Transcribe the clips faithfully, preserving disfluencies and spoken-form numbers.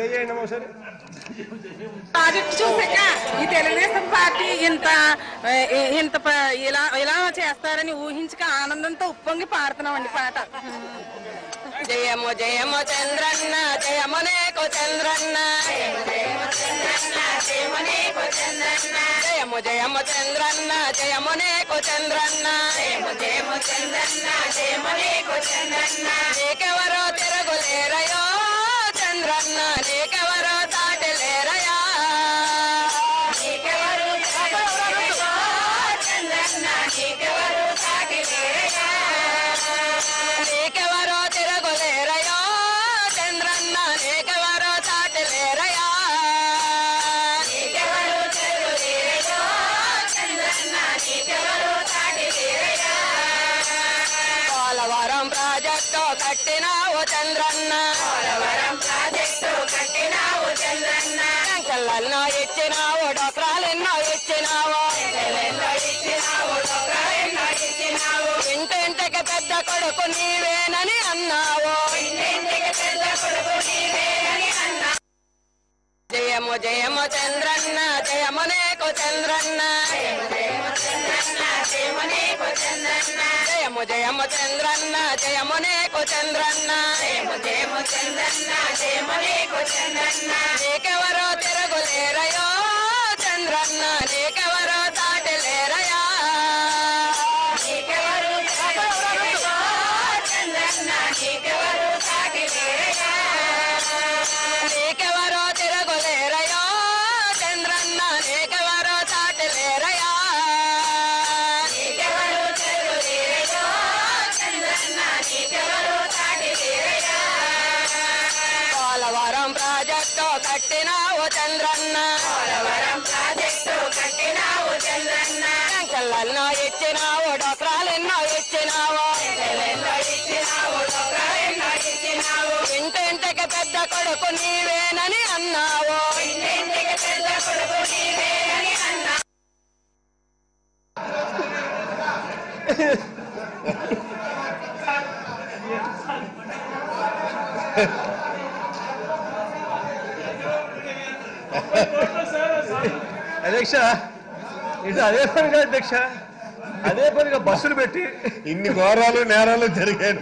Play చేయండి ఒకసారి. Project చూసాక ఈ తెలుగుదేశం పార్టీ ఇంత ఇంత ఇలా ఇలా చేస్తారని ఊహించక ఆనందంతో ఉప్పొంగి పాడుతున్నామండి పాట. జయము జయము చంద్రన్న జయము నేకు చంద్రన్న జయము జయము చంద్రన్న జయము నేకు చంద్రన్న జయము జయము చంద్రన్న జయము నేకు చంద్రన్న నీకెవరో తిరుగులేరయో చంద్రన్న నీకెవరో సాటిలేరయా నీకెవరు చంద్రన్న నీకెవరు సాటిలేరయా నీకెవరో తిరుగులేరయో చంద్రన్న నీకెవరో సాటిలేరయా నీకెవరు తిరుగులేరయో చంద్రన్న నీకెవరు సాటిలేరయా పోలవరం ప్రాజెక్టు కట్టినావు చంద్రన్న పోలవరం ప్రాజెక్టు కట్టినావు చంద్రన్న సంకలన్నో ఇచ్చినావు డోక్రాలెన్నో ఇచ్చినావు ఇచ్చినావు డోక్రాలెన్నో ఇచ్చినావు ఇంటింటికి పెద్ద కొడుకు నీవేనని అన్నావు ఇంటింటికి పెద్ద కొడుకు నీవేనని అన్నావు జయము జయము చంద్రన్న జయము నేకు చంద్రన్న జయము జయము చంద్రన్న జయము నేకు చంద్రన్న జయము జయము చంద్రన్న జయము నేకు చంద్రన్న జయము జయము చంద్రన్న జయము నేకు చంద్రన్న నీకెవరో తిరుగులేరయో చంద్రన్న నీకెవరో సాటిలేరయా నీకెవరు తిరుగులేరయో చంద్రన్న నీకెవరు సాటిలేరయా నీకెవరో తిరుగులేరయో చంద్రన్న నీకెవరో సాటిలేరయా నీకెవరు తిరుగులేరయో చంద్రన్న నీకెవరు సాటిలేరయా పోలవరం ప్రాజెక్టు కట్టినావు చంద్రన్న పోలవరం ప్రాజెక్టు కట్టినావు చంద్రన్న సంకలన్నో ఇచ్చినావు డోక్రాలెన్నో ఇచ్చినావు ఇచ్చినావు డోక్రాలెన్నో ఇచ్చినావు ఇంటింటికి పెద్ద కొడుకు నీవేనని అన్నావు ఇంటింటికి పెద్ద కొడుకు నీవేనని అన్నావు అధ్యక్ష ఇటు అదే పనిగా అధ్యక్ష అదే పనిగా బస్సులు పెట్టి ఇన్ని ఘోరాలు నేరాలు జరిగాయి.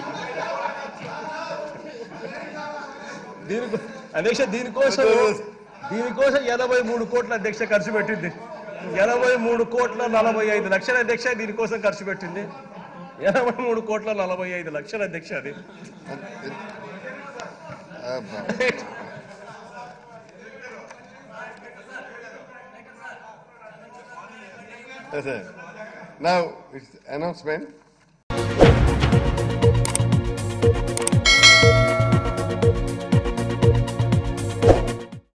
దీని అధ్యక్ష దీనికోసం దీనికోసం ఎనభై మూడు కోట్ల అధ్యక్ష ఖర్చు పెట్టింది. ఎనభై మూడు కోట్ల నలభై ఐదు లక్షల అధ్యక్ష దీనికోసం ఖర్చు పెట్టింది. ఎనభై మూడు కోట్ల నలభై ఐదు లక్షల అధ్యక్ష అది. Now it's announcement.